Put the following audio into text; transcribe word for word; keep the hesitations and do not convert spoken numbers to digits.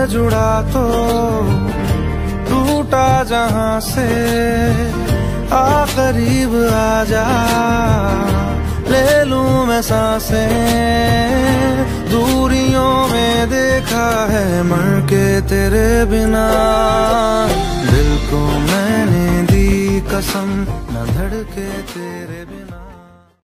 जुड़ा तो टूटा जहां से, आ करीब आ जा ले लूं मैं सांसें। दूरियों में देखा है मर के तेरे बिना, दिल को मैंने दी कसम न धड़के तेरे